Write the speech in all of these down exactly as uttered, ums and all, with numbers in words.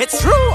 It's true.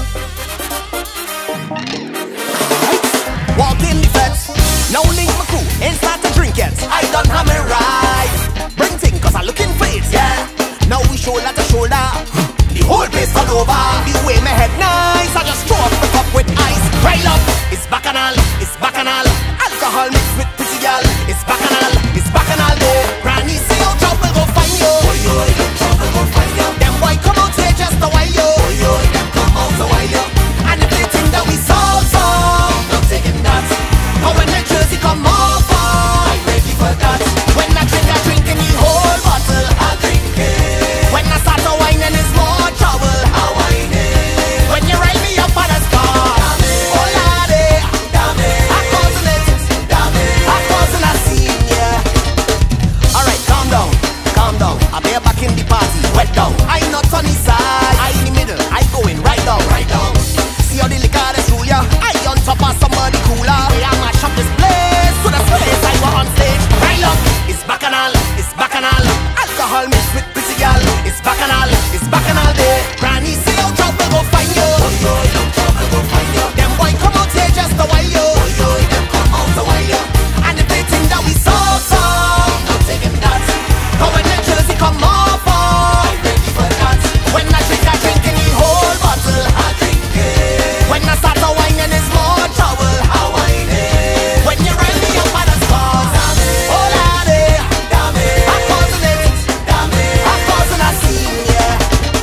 Walk in the fence, now link my crew and start to drink it. I done have me right. Bring thing cause I looking for it, yeah. Now we shoulder to shoulder, the whole place all over. The way my head nice, I just throw up the cup with ice. Rile up, it's bacchanal, it's bacchanal. Alcohol mixed with pretty girl. It's bacchanal, it's bacchanal day. Granny say your trouble go find you. Oh yo, your trouble go find you. Them boy come out here just a while yo. Oh yo, them come out a while yo. And if they think that we solve some, not taking that. But when the jersey come off, I'm ready for that. When I drink, I drink in the whole bottle. I drink it. When I start to wine, and it's more trouble. I wine it. When you rile me up on a star, damn it. Oh lordy, damn it. I causing it, damn it. I causing a scene, yeah. Alright, calm down, calm down. I'll be back in the party, wet down. I not on the side, I in the middle. I going right down, right down. See how the liquor is rule ya. I on top of somebody cooler. We are mash up this place to the place I was on stage. Rile up, it's bacchanal, it's bacchanal. Alcohol mixed with pretty girl. It's bacchanal, it's bacchanal day. Granny say your trouble go find you. Oh yo, your trouble go find you. Them boy come out here just a while yo. Oh yo, them come out a while yo. And if they think that we solve some, not taking that. But when the jersey come off, I'm ready for that. When I drink, I drink in the whole bottle. I drink it. When I start to wine, and it's more trouble. I wine it. When you rile me up on the spot, damn it. Oh lordy, damn it. I'm causing it, damn it. I'm causing a scene, yeah.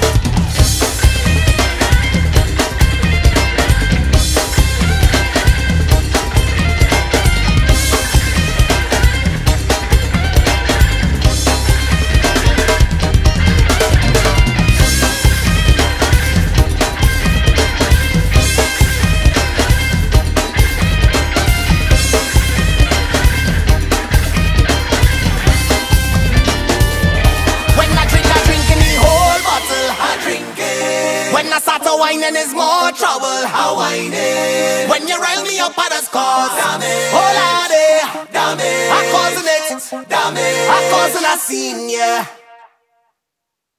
When I drink, I drink in the whole bottle. I drink it. When I start to wine, and it's more trouble. I wine it. When you rile me up on the scores, damn it. Oh lordy, damn it. I'm causing it, damn it. I'm causing a scene, yeah.